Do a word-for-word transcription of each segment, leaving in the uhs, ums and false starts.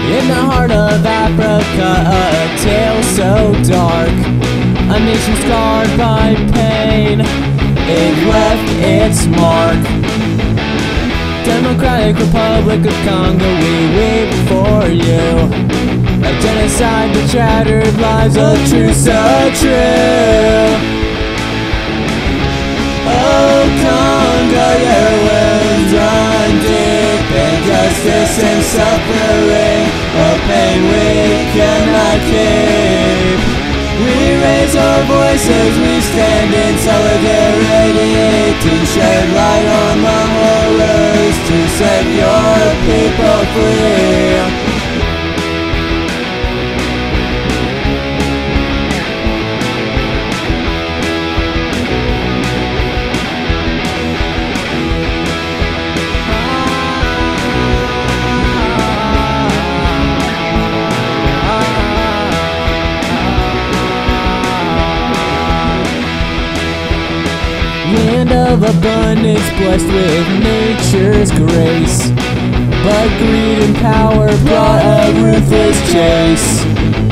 In the heart of Africa, a tale so dark, a nation scarred by pain, it left its mark. Democratic Republic of Congo, we weep for you. A genocide that shattered lives of true, so true. Oh Congo, your wounds run deep, injustice and suffering, a pain we cannot keep. We raise our voices, we stand in solidarity to shed light on the horrors, to set your people free. Land of abundance, blessed with nature's grace, but greed and power brought a ruthless chase.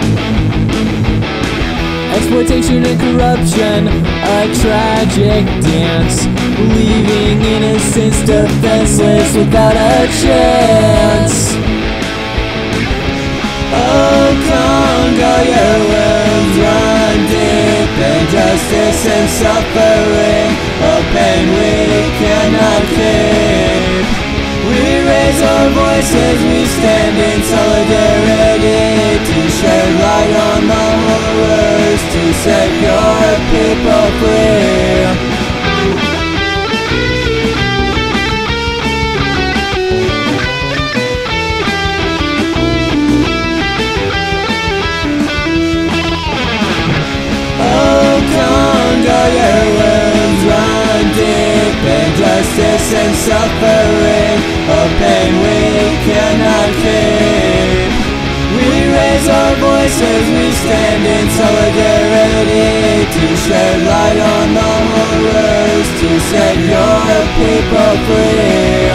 Exploitation and corruption, a tragic dance, leaving innocents defenseless without a chance. Oh Congo, your wounds run deep, injustice and suffering, a pain we cannot keep. We raise our voices, we stand in solidarity to shed light on the horrors, to set your people free. Your wounds run deep, injustice and suffering, a pain we cannot keep. We raise our voices, we stand in solidarity to shed light on the horrors, to set your people free.